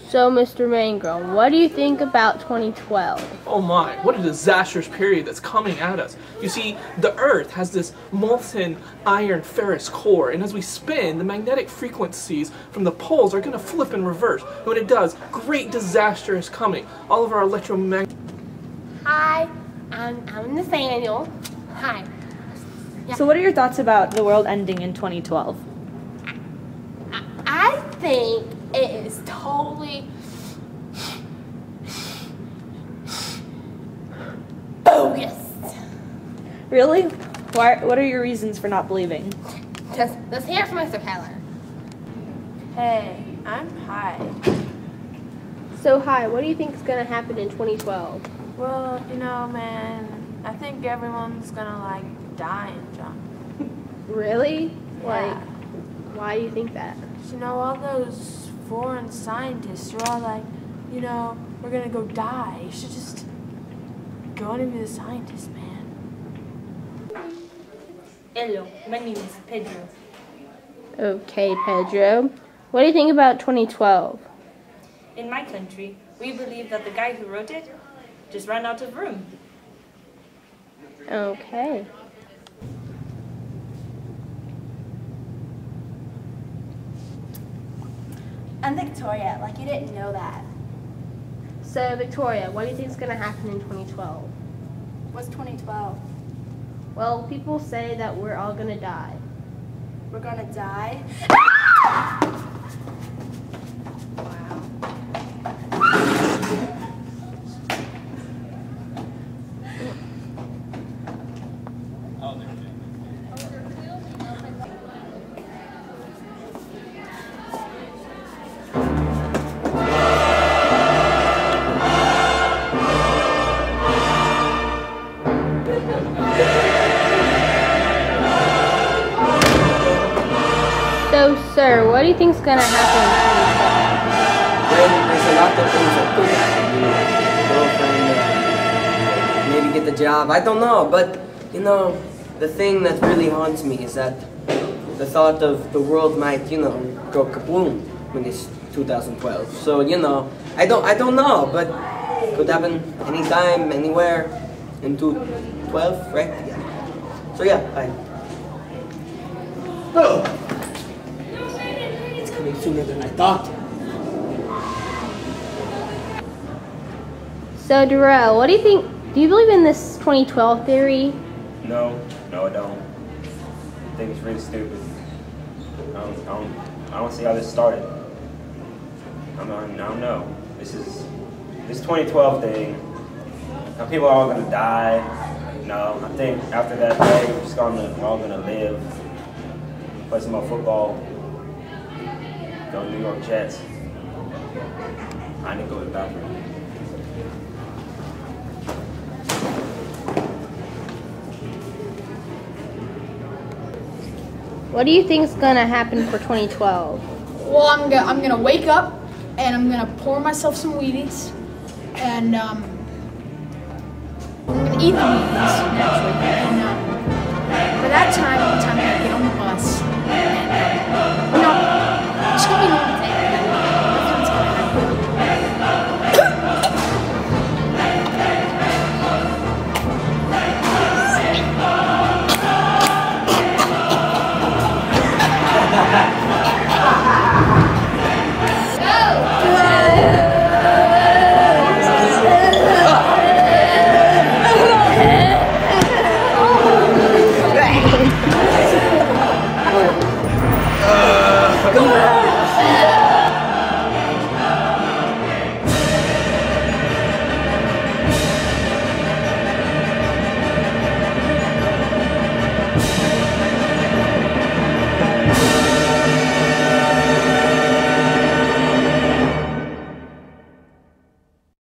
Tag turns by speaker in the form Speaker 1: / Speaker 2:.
Speaker 1: So, Mr. Mangrum, what do you think about 2012?
Speaker 2: Oh my, what a disastrous period that's coming at us. You see, the Earth has this molten iron ferrous core, and as we spin, the magnetic frequencies from the poles are going to flip in reverse. And when it does, great disaster is coming. All of our electromagnetic...
Speaker 3: Hi, I'm Nathaniel. Hi. Yeah.
Speaker 4: So what are your thoughts about the world ending in 2012?
Speaker 3: I think it is totally bogus.
Speaker 4: Really? What are your reasons for not believing?
Speaker 3: Let's hear from Mr. Keller.
Speaker 5: Hey, I'm Hi.
Speaker 1: So, Hi, what do you think is going to happen in 2012?
Speaker 5: Well, you know, man, I think everyone's gonna, like, die and jump.
Speaker 1: Really?
Speaker 5: Yeah.
Speaker 1: Like, why do you think that?
Speaker 5: You know, all those foreign scientists are all like, you know, we're gonna go die. You should just go and be the scientist, man.
Speaker 4: Hello, my name is Pedro.
Speaker 1: Okay, Pedro. What do you think about 2012?
Speaker 4: In my country, we believe that the guy who wrote it just ran out of room.
Speaker 1: Okay.
Speaker 6: I'm Victoria, like you didn't know that.
Speaker 1: So, Victoria, what do you think is going to happen in 2012?
Speaker 6: What's 2012?
Speaker 1: Well, people say that we're all going to die.
Speaker 6: We're gonna die?
Speaker 1: So, sir, what do you think is going to happen
Speaker 7: Well, there's a lot of things that could happen. Girlfriend, maybe get the job. I don't know, but you know, the thing that really haunts me is that the thought of the world might, you know, go kaboom when it's 2012. So you know, I don't know, but could happen anytime, anywhere in 2012, right? Yeah. So yeah, Oh. It's coming sooner than I thought.
Speaker 1: So, Darrell, what do you think? Do you believe in this 2012 theory?
Speaker 8: No, I don't. I think it's really stupid. I don't see how this started. I don't know. This 2012 thing. Now people are all gonna die. No, I think after that day we're all gonna live, play some more football, go to New York Jets. I need to go to the bathroom.
Speaker 1: What do you think is going to happen for 2012?
Speaker 9: Well, I'm gonna wake up and I'm gonna pour myself some Wheaties, and I'm gonna eat the Wheaties naturally. And by that time, I'm gonna get on the bus and